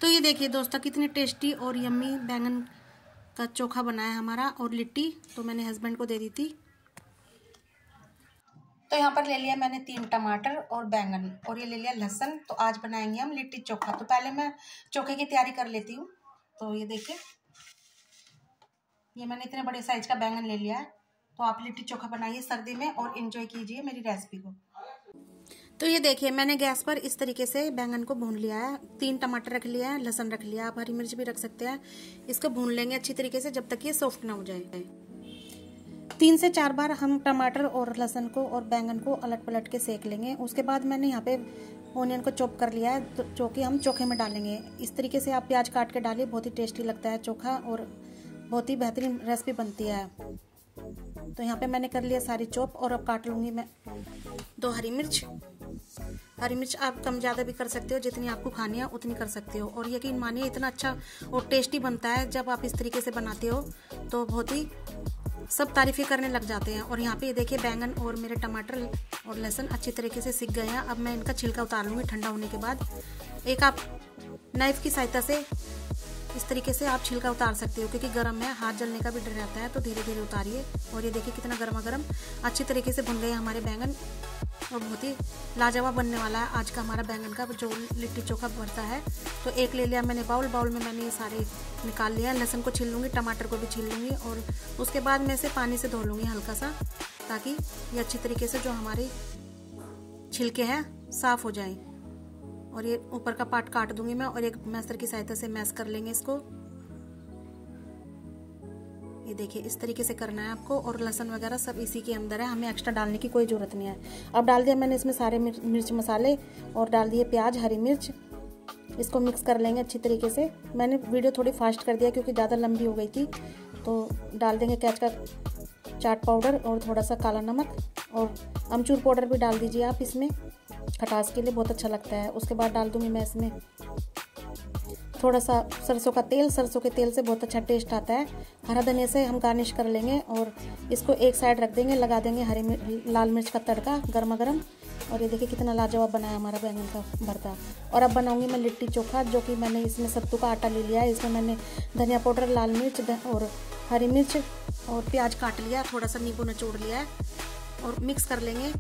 तो ये देखिए दोस्तों कितनी टेस्टी और यम्मी बैंगन का चोखा बनाया हमारा और लिट्टी तो मैंने हस्बैंड को दे दी थी। तो यहाँ पर ले लिया मैंने 3 टमाटर और बैंगन और ये ले लिया लहसुन। तो आज बनाएंगे हम लिट्टी चोखा। तो पहले मैं चोखे की तैयारी कर लेती हूँ। तो ये देखिए ये मैंने इतने बड़े साइज का बैंगन ले लिया है। तो आप लिट्टी चोखा बनाइए सर्दी में और एंजॉय कीजिए मेरी रेसिपी को। तो ये देखिए मैंने गैस पर इस तरीके से बैंगन को भून लिया है। 3 टमाटर रख लिया है, लहसुन रख लिया, आप हरी मिर्च भी रख सकते हैं। इसको भून लेंगे अच्छी तरीके से जब तक ये सॉफ्ट ना हो जाए। 3 से 4 बार हम टमाटर और लहसुन को और बैंगन को अलट पलट के सेक लेंगे। उसके बाद मैंने यहाँ पे ओनियन को चॉप कर लिया है जो कि हम चोखे में डालेंगे। इस तरीके से आप प्याज काट के डालिए, बहुत ही टेस्टी लगता है चोखा और बहुत ही बेहतरीन रेसिपी बनती है। तो यहाँ पे मैंने कर लिया सारी चॉप और अब काट लूंगी मैं 2 हरी मिर्च। हरी मिर्च आप कम ज़्यादा भी कर सकते हो, जितनी आपको खानी है उतनी कर सकते हो। और यकीन मानिए इतना अच्छा और टेस्टी बनता है जब आप इस तरीके से बनाते हो तो बहुत ही सब तारीफें करने लग जाते हैं। और यहाँ पे ये देखिए बैंगन और मेरे टमाटर और लहसुन अच्छी तरीके से सिक गए हैं। अब मैं इनका छिलका उतार लूँगी ठंडा होने के बाद। एक आप नाइफ की सहायता से इस तरीके से आप छिलका उतार सकते हो, क्योंकि गर्म है, हाथ जलने का भी डर रहता है, तो धीरे धीरे उतारिए। और ये देखिए कितना गर्मा गर्म अच्छी तरीके से भुन गए हमारे बैंगन और बहुत ही लाजवाब बनने वाला है आज का हमारा बैंगन का जो लिट्टी चोखा बनता है। तो एक ले लिया मैंने बाउल में मैंने ये सारे निकाल लिया। लहसुन को छील लूँगी, टमाटर को भी छील लूँगी और उसके बाद मैं इसे पानी से धो लूँगी हल्का सा, ताकि ये अच्छी तरीके से जो हमारे छिलके हैं साफ हो जाए। और ये ऊपर का पार्ट काट दूंगी मैं और एक मैसर की सहायता से मैश कर लेंगे इसको। ये देखिए इस तरीके से करना है आपको। और लहसुन वगैरह सब इसी के अंदर है, हमें एक्स्ट्रा डालने की कोई जरूरत नहीं है। अब डाल दिया मैंने इसमें सारे मिर्च मसाले और डाल दिए प्याज हरी मिर्च। इसको मिक्स कर लेंगे अच्छी तरीके से। मैंने वीडियो थोड़ी फास्ट कर दिया क्योंकि ज़्यादा लंबी हो गई थी। तो डाल देंगे कैच का चाट पाउडर और थोड़ा सा काला नमक और अमचूर पाउडर भी डाल दीजिए आप इसमें, खटास के लिए बहुत अच्छा लगता है। उसके बाद डाल दूंगी मैं इसमें थोड़ा सा सरसों का तेल। सरसों के तेल से बहुत अच्छा टेस्ट आता है। हरा धनिया से हम गार्निश कर लेंगे और इसको एक साइड रख देंगे। लगा देंगे लाल मिर्च का तड़का गर्मा गर्म। और ये देखिए कितना लाजवाब बना है हमारा बैंगन का भरता। और अब बनाऊंगी मैं लिट्टी चोखा, जो कि मैंने इसमें सत्तू का आटा ले लिया है। इसमें मैंने धनिया पाउडर, लाल मिर्च और हरी मिर्च और प्याज काट लिया, थोड़ा सा नींबू निचोड़ लिया है और मिक्स कर लेंगे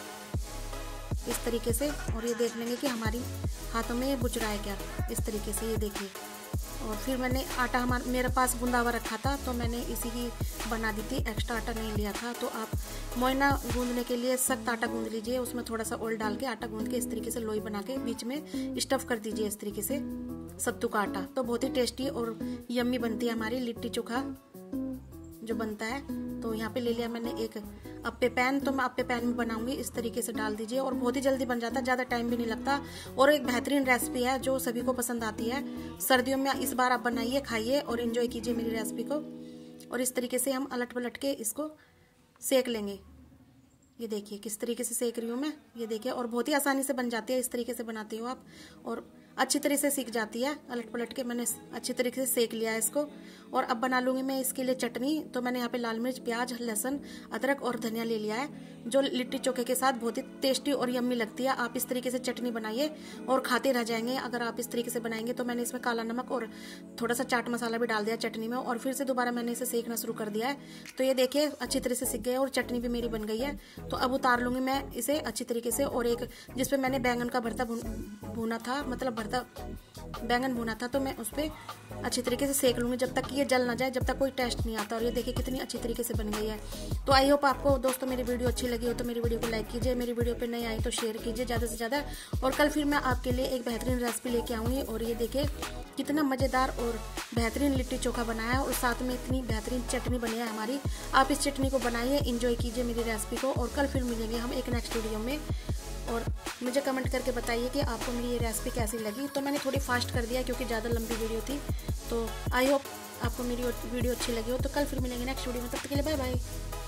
इस तरीके से। और ये देख लेंगे कि हमारी हाथों में ये बुझ रहा है क्या, इस तरीके से। ये देखिए। और फिर मैंने आटा मेरे पास गूंदा हुआ रखा था तो मैंने इसी की बना दी थी, एक्स्ट्रा आटा नहीं लिया था। तो आप मोयना गूंदने के लिए सख्त आटा गूंद लीजिए, उसमें थोड़ा सा ऑयल डाल के आटा गूंद के इस तरीके से लोई बना के बीच में स्टफ कर दीजिए इस तरीके से सत्तू का आटा। तो बहुत ही टेस्टी और यम्मी बनती है हमारी लिट्टी चोखा जो बनता है। तो यहाँ पे ले लिया मैंने एक अप्पे पैन। तो मैं अप्पे पैन में बनाऊंगी, इस तरीके से डाल दीजिए और बहुत ही जल्दी बन जाता है, ज़्यादा टाइम भी नहीं लगता। और एक बेहतरीन रेसिपी है जो सभी को पसंद आती है सर्दियों में। इस बार आप बनाइए, खाइए और एंजॉय कीजिए मेरी रेसिपी को। और इस तरीके से हम अलट पलट के इसको सेक लेंगे। ये देखिए किस तरीके से सेक रही हूँ मैं, ये देखिए। और बहुत ही आसानी से बन जाती है, इस तरीके से बनाती हो आप और अच्छी तरह से सीख जाती है। अलट पलट के मैंने अच्छी तरीके से सेक लिया है इसको। और अब बना लूंगी मैं इसके लिए चटनी। तो मैंने यहाँ पे लाल मिर्च, प्याज, लहसुन, अदरक और धनिया ले लिया है, जो लिट्टी चोखे के साथ बहुत ही टेस्टी और यम्मी लगती है। आप इस तरीके से चटनी बनाइए और खाते रह जाएंगे अगर आप इस तरीके से बनाएंगे। तो मैंने इसमें काला नमक और थोड़ा सा चाट मसाला भी डाल दिया चटनी में और फिर से दोबारा मैंने इसे सेकना शुरू कर दिया है। तो ये देखिए अच्छी तरह से सीख गए और चटनी भी मेरी बन गई है। तो अब उतार लूंगी मैं इसे अच्छी तरीके से। और एक जिसपे मैंने बैंगन का भरता भूना था, मतलब भरता बैंगन भुना था, तो मैं उस पर अच्छी तरीके से सेक लूंगी जब तक कि ये जल ना जाए, जब तक कोई टेस्ट नहीं आता। और ये देखिए कितनी अच्छी तरीके से बन गई है। तो आई होप आपको दोस्तों मेरी वीडियो अच्छी लगी हो तो मेरी वीडियो को लाइक कीजिए, मेरी वीडियो पे नई आई तो शेयर कीजिए ज़्यादा से ज़्यादा। और कल फिर मैं आपके लिए एक बेहतरीन रेसिपी लेके आऊँगी। और ये देखिए कितना मज़ेदार और बेहतरीन लिट्टी चोखा बनाया है और साथ में इतनी बेहतरीन चटनी बनी है हमारी। आप इस चटनी को बनाइए, इंजॉय कीजिए मेरी रेसिपी को। और कल फिर मिलेंगे हम एक नेक्स्ट वीडियो में। और मुझे कमेंट करके बताइए कि आपको मेरी ये रेसिपी कैसी लगी। तो मैंने थोड़ी फास्ट कर दिया क्योंकि ज़्यादा लंबी वीडियो थी। तो आई होप आपको मेरी वीडियो अच्छी लगी हो। तो कल फिर मिलेंगे नेक्स्ट वीडियो में, तब तक के लिए बाय बाय।